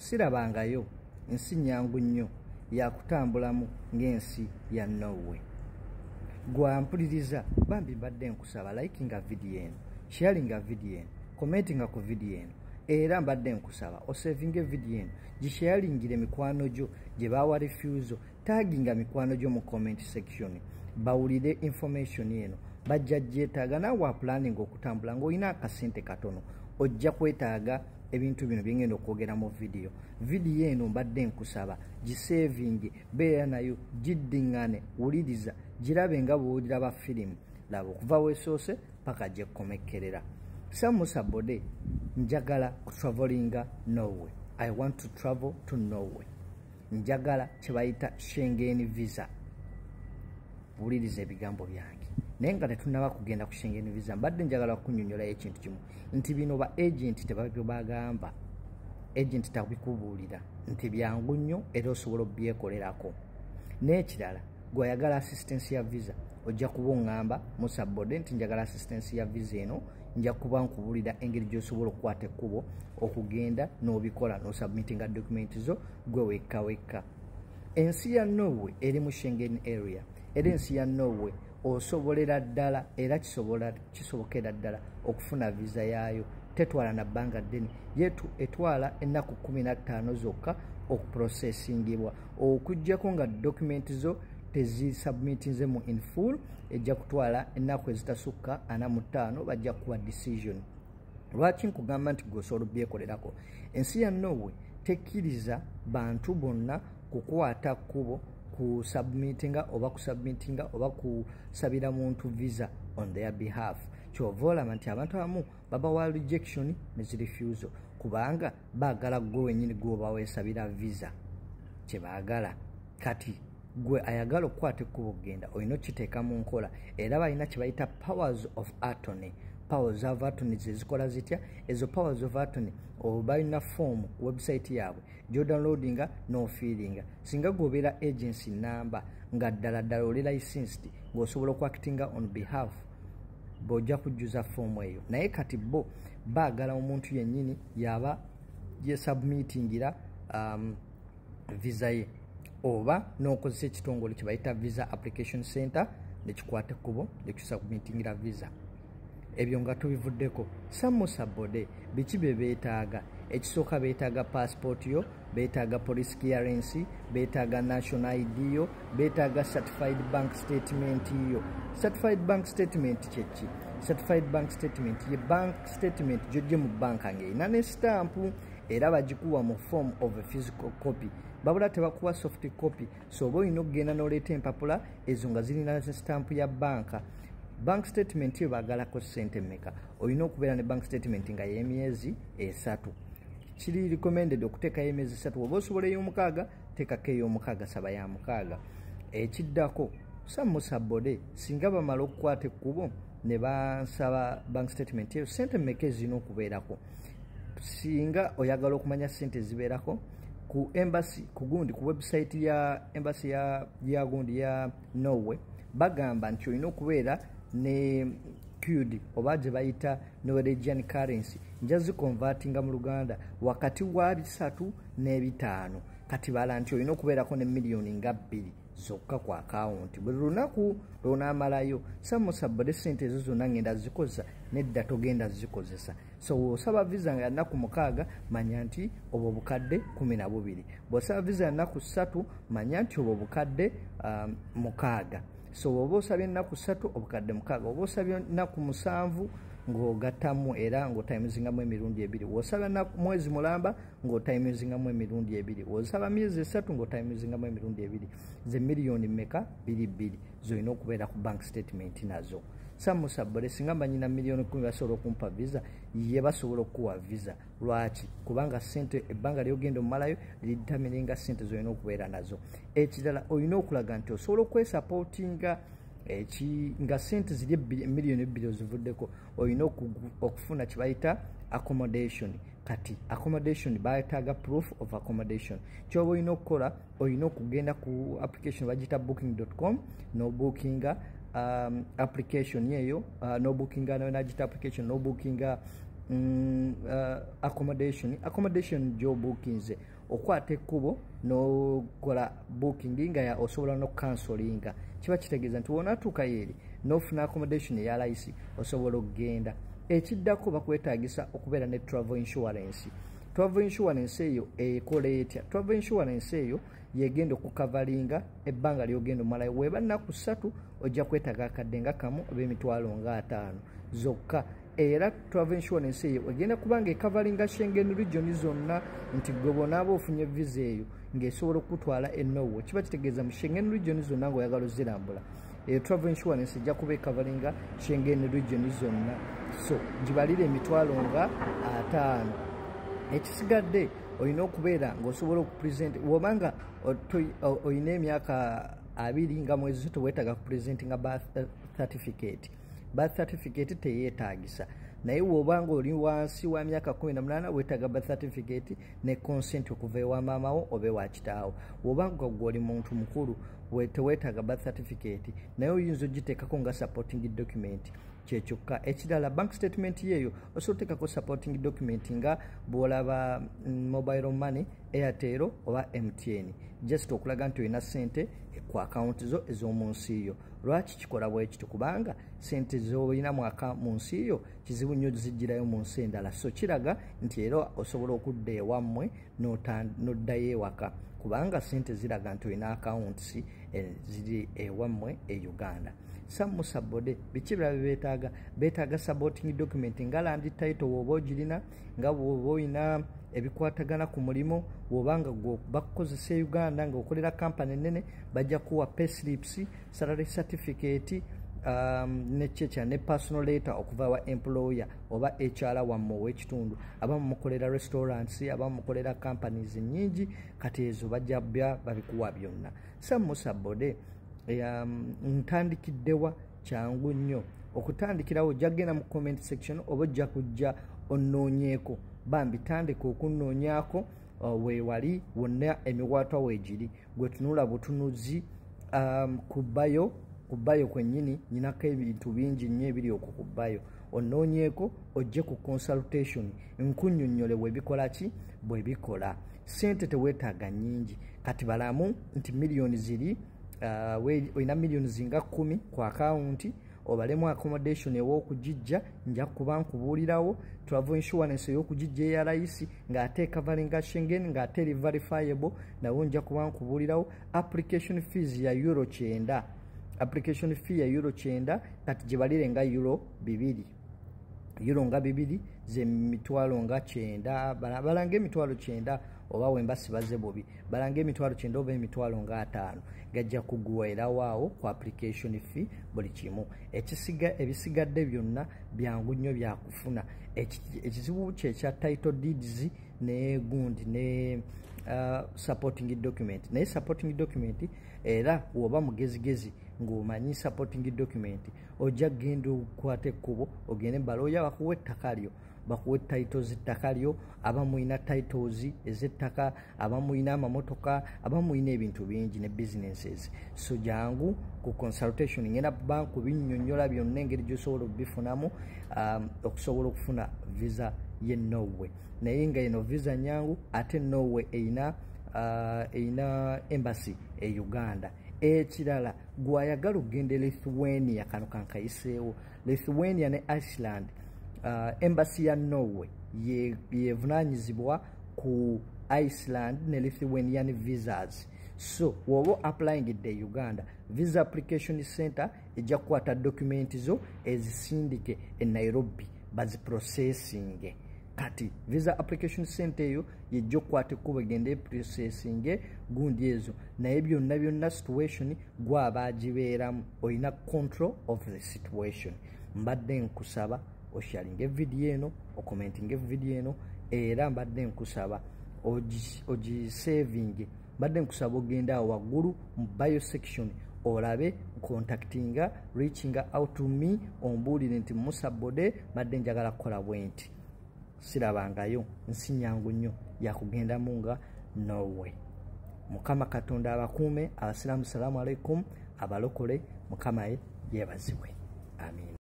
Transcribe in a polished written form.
sirabangayo nsi nyangu nnyo yakutambulamu ng'ensi ya Norway. Gwampuliriza bambi mbadde nkusaba likinga video eno, sharinga video eno, commentinga ku video eno, era mbadde nkusaba osevinge video eno gisharingire mikwano gyo gye bawa refusal, taginga mikwano gyo mu comment section bawulire information eno bajja gyetaaga naawe planning okutambula ng'olina akasente katono ojja kwetaaga ebintu bino byengenda okwogera mu video eno mbadde nkusaba gisavinge beera nayo giddingane wuliriza girabe nga bw'owulira ba firimu laba okuva weesoose paka gye kkomekerera. Samusa Bode njagala kutravelinga Norway. I want to travel to Norway. Njagala kye bayita Schengen visa. Wuliriza ebigambo byange naye nga tetunnaba kugenda ku Schengen visa mbadde njagala kunnyonnyola ekintu kimu nti bino ba agent tebabyo bagamba. Agent tabikubuulira nti byangu nnyo era osobola obyekolerako. N'ekirala gw'ayagala assistance ya visa ojja kuba oŋŋamba Musa Bode nti njagala assistance ya visa eno, nja kuba nkubuulira engeri gy'osobola okukwata ekkubo okugenda n'obikola n'osubmitinga document zo gwe wekka. Ensi ya Norway eri mu Schengen area era ensi ya Norway osobolera ddala era kisobokera ddala okufuna visa yaayo. Tetwala na bbanga ddene yetu etwala ennaku 15 zokka okuprocessingibwa okuggyako nga document zo tezisubmitinze mu in full ejja kutwala ennaku ezitasukka 45 bajja kuwa decision. Lwaki nkugamba nti gwosobola obyekolerako? Ensi ya Norway tekkiriza bantu bonna kukwata kkubo kusubmitinga oba kusabira muntu visa on their behalf. Kyova olaba nti abantu abamu babawa rejection ne refusal kubanga baagala gwe wennyini gwoba weesabira visa kye baagala. Kati gwe ayagala okukwata ekkubo okugenda olina okiteeka mu nkola era balina kye bayita powers of attorney. Powers of attorney zezikola zitya? Ezo powers of attorney balina form website yaabwe gy'odownloadinga n'ofiiringa. Singa gwobeera agency number nga ddala oli licensed ng'osobola okuactinga on behalf bw'ojja kujjuza form eyo. Naye kati bo baagala omuntu yennyini yaba yesubmitingira visa ye oba n'okozesa ekitongole kye bayita visa application center ne kikwata ekkubo ne kisubmitingira visa. Ebyo nga tubivuddeko. Samusa Bode biki bye beetaaga? Ekisooka beetaaga passport yo, beetaaga police clearance, beetaaga national ID yo, beetaaga certified bank statement yo. Certified bank statement kyeki? Certified bank statement ye bank statement gy'ojje mu banka ng'erina ne stampu era bagikuwa mu form of a physical copy. Babula tebakuwa soft copy, so oba olina okugenda n'oleeta empapula ezo nga zirina stampu ya banka. Bank statement yo baagalako ssente mmeka? Olina okubeera ne bank statement nga y'emyezi 3. Kiri recommended okuteekayo emyezi 3. Oba osobola ey'omukaaga teekako ey'omukaaga, saba ya mukaaga. Ekiddako Samusa Bode singa bamala okukwata ekkubo ne bansaba bank statement eyo, ssente mmeka ezirina okubeerako? Singa oyagala okumanya ssente ezibeerako ku embassy kugundi ku website ya embassy ya gundi ya Norway bagamba nti olina okubeera ne QD oba gye bayita Norwegian currency nja zikonvatinga mu Luganda wakati wa 3 ne 5. Kati bala nti olina okubeerako ne miliyoni nga 2 zokka ku account buli lunaku lw'onaamalayo. Samusa Bode ssente ezo zonna ngenda zikozesa nedda togenda zikozesa. So osaba visa nga nnaku 6 manya nti obwo obukadde 12. Bw'osaba visa ya nnaku 3 manya nti obwo obukadde 6. So oba osabye ennaku 3 obukadde 6, oba osabye ennaku 7 ng'ogattamu era ng'otimizingamu emirundi 2, w'osaba ennaku mwezi mulamba ng'otimizingamu emirundi 2, w'osaba myezi 3 ng'otimizingamu emirundi 2. Ze miliyoni mmeka? 2 zolina okubeera ku bank statement nazo. Samusa Bode singa banyina miliyoni 10 basobola okumpa visa ye basobola okuwa visa. Lwaki? Kubanga ssente ebbanga ly'ogenda omumalayo liditamininga ssente zolina okubeera nazo. Ekirala olina okulaga nti osobola okwesupportinga nga ssente ziri miliyoni 2 ozivuddeko. Olina okufuna kye bayita accommodation. Kati accommodation bayetaaga proof of accommodation. Kyoba olina okukola olina okugenda ku application bagita booking.com n'obookinga application yeyo, n'obookinga n'agita application n'obookinga accommodation gy'obuukinze okwata ekkubo n'okola booking nga osobola n'okukansolinga kiba kitegeeza nti wonaatuuka yeeri n'ofuna accommodation eya layisi osobola okugenda. Ekiddako bakwetaagisa okubeera ne travel insurance. Travel insurance eyo ekola etya? Travel insurance eyo yegenda okukavalinga ebbanga ly'ogenda omalayo. Weeba nnaku 3 ojja kwetaaga akadde nga kamu oba emitwalo nga 5 zokka. Era travel insurance eyo egenda kubanga ekavalinga Schengen region zonna, nti gwe bw'onaaba ofunye visa eyo ng'esobola okutwala e Norway. Kiba kitegeeza mu Schengen region zonna ng'oyagala ozirambula, travel insurance ejja kuba ekavalinga Schengen region zonna. So gibalire emitwalo nga 5. Ekisigadde olina okubeera ng'osobola okupresent wobanga olina emyaka 2 nga mwezi teweetaaga kupresentinga birth certificate. Birth certificate teyeetaagisa, naye wobanga oli wansi wa myaka 18 weetaaga birth certificate ne consent okuva ewa maamawo oba ewa kitaawo. Wobanga gwe oli muntu mukulu teweetaaga birth certificate, naye oyinza ogiteekako nga supporting document kyekyokka. Ekirala bank statement yeeyo osobola oteekako supporting document nga bw'olaba mobile money, Airtel oba MTN, just okulaga nti olina ssente ku account zo ez'omu nsi yo. Lwaki kikola bwe kityo? Kubanga ssente z'olina mu nsi yo kizibu nnyo zijjirayo mu nsi endala. So kiraga nti era osobola okudda ewammwe n'oddayo ewaka kubanga ssente ziraga nti olina accounts ziri ewammwe e Uganda. Some sabode biki bya beetaaga supporting document nga land title woba ogirina, nga woba olina ebikwatagana ku mulimo, wobanga bakukozesa Uganda nga okolera company nene bajja kuwa pay slips, salary certificate, ne personal letter okuva wa employer oba HR wammwe ow'ekitundu. Abamu mukolera restaurants, abamu mukolera companies nnyingi, kati ezo bajja babikuwa byonna. Some sabode ntandikiddewa kyangu nnyo okutandikirawo. Ojja kugenda mu comment section oba ojja kujja onnoonyeeko, bambi tandika okunnoonyaako weewali wonna emiwaatwa weegiri. Gwe tunula butunuzi kubbayo kwennyini nyinako ebintu bingi nnyo ebiri okwo kubbayo. Onnoonyeeko ojje ku consultation nkunnyonnyole bwebikola ki bwebikola. Ssente teweetaaga nnyingi, kati balamu nti miliyoni ziri olina miliyoni zinga 10 ku akawunti, obalemu accommodation ew'okugijja nja kuba nkubuulirawo, travel insurance ey'okugijja eya layisi ng'ate ekavalinga Schengen ng'ate eri verifiable nawo nja kuba nkubuulirawo. Application fees ya euro 9, application fee ya euro 9 kati gibalire nga euro 2, euro nga 2 ze mitwalo nga 9, balange emitwalo 9 oba wemba sibaze bubi, balange emitwalo 9 oba emitwalo nga 5 gajja kuguweerawo awo ku application fee buli kimu. Ebisigadde byonna byangu nnyo byakufuna. Ekizibu kyekya title deeds ne gundi ne supporting document. Naye supporting document era woba mugezigezi ng'omanyi supporting document ojja kgenda okukwata ekkubo ogende baloya bakuwa ettaka lyo, bakuwa titles z'ettaka lyo. Abamu mulina titles ez'ettaka, abamu mulina amamotoka, abamu mulina ebintu bingi ne businesses. So jangu ku consultation ngenda bank binnyonnyola byonna engeri gy'osobola okubifunamu okusobola okufuna visa ye Norway. Naye nga eno visa nyangu ate Norway eyina embassy e Uganda. Ekirala gwayagala okugenda Lithuania, kano kankayiseewo, Lithuania ne Iceland, embassy ya Norway yevunaanyizibwa ku Iceland ne Lithuanian visas. So woba applying e Uganda, visa application center ejja kukwata document zo ezisindike e Nairobi baziprocessing. Kati visa application center eyo yejja okukwata ekkubo egende processing gundi ezo, naye byonna situation gwaba agibeeramu, olina control of the situation. Mbadde nkusaba osharinge video eno, okomentinge video eno, era mbadde nkusaba ogisaving. Mbadde nkusaba ogenda awo waggulu mu bio section olabe contactinga, reaching out to me, ombuulire nti Musa Bode mbadde njagala kukola bwenti. Sirabangayo nsi nyangu nnyo yakugendamu nga Norway. Mukama Katonda abakuume. Abasiraamu salaamu alaikum, abalokole Mukama yeebazibwe. Amin.